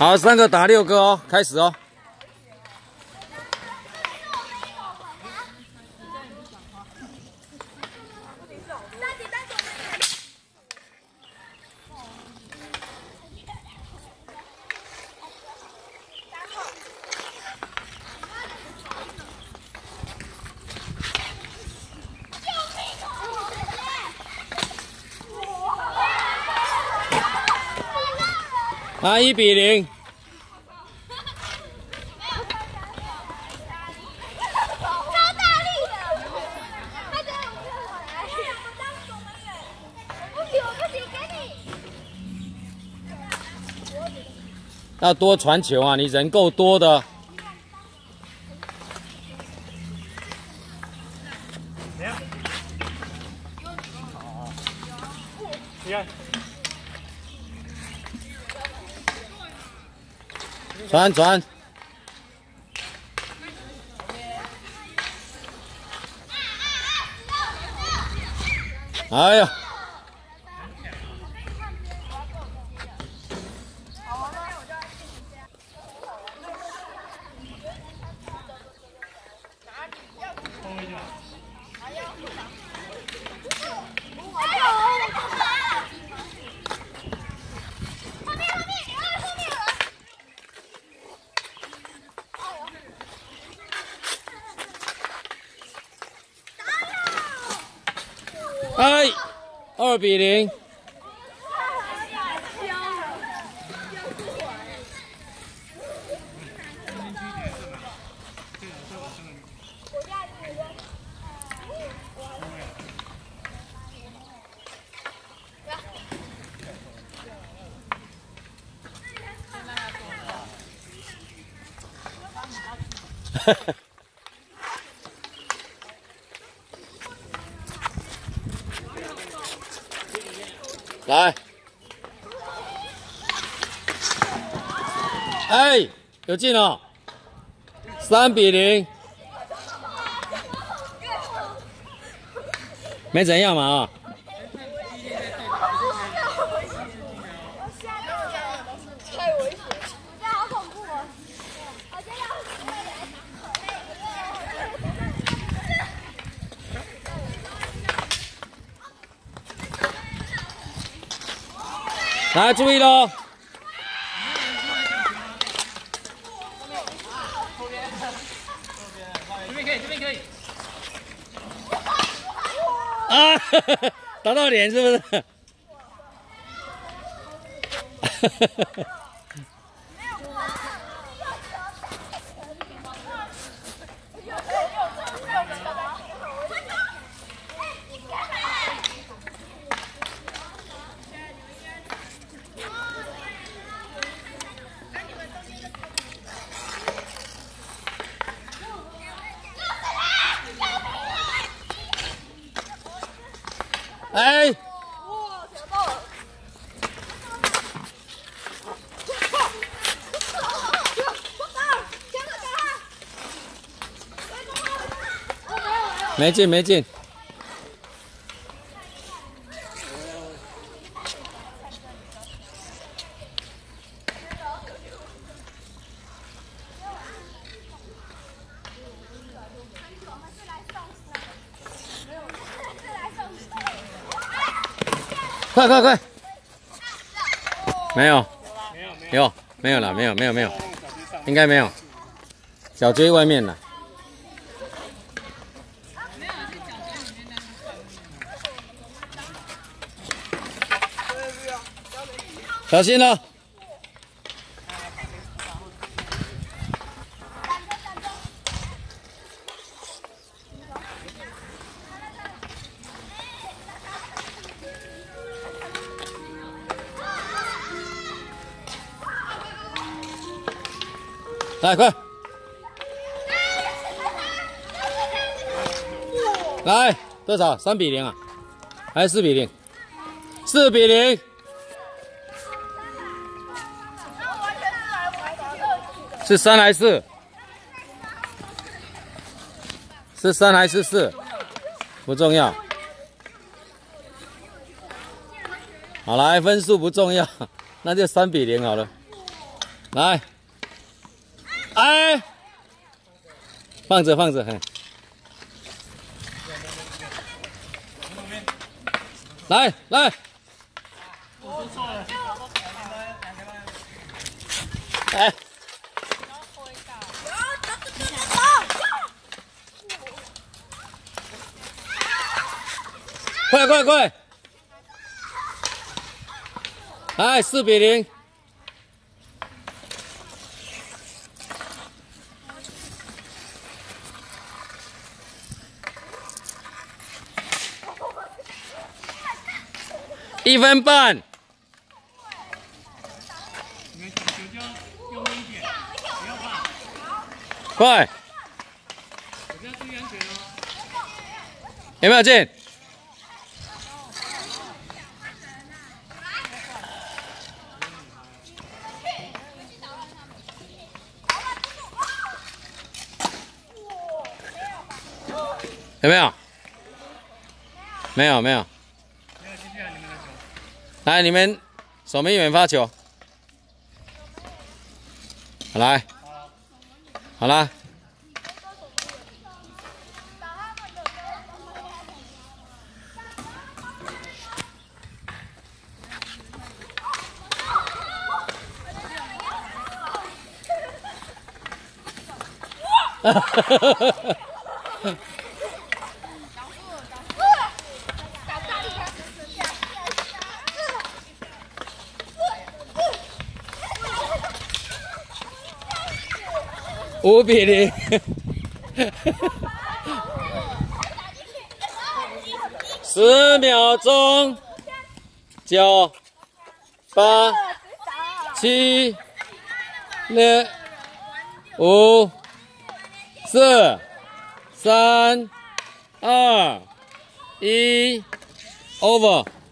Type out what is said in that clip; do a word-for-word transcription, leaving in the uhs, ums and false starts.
好，三个打六个哦，开始哦。啊，一比零。 超大力的，他给我过来，不行，我不行，给你。 要多传球啊！你人够多的。 怎样？你看。 传传，哎呀！哎，二比零。哈哈。 来，哎，有进哦，三比零，没怎样嘛啊。 太危险，这样好恐怖哦！我觉得来，注意喽！ 这边可以，这边可以。 啊，打到脸是不是？哎！ 哇，抢到了！ 没进，没进。快快快！没有， 没有，没有， 有没有了？没有，没有，没有，应该没有。小锥外面了。小心了！来，快！来，多少？三比零啊？还是四比零？四比零。是三还是四？是三还是四？不重要。好，来，分数不重要，那就三比零好了。 来，哎，放着放着，嘿，来来，哎，快快快！来，四比零。一分半。 你们球就用力一点，不要怕。 快！ 不要注意安全哦。 有没有进？有没有？没有没有。 没有，继续啊，你们的球。 来，你们守门员发球。好来，好啦。哈哈哈哈哈！五比零，十秒钟，九、八、七、六、五、四、三、二、一 ，over。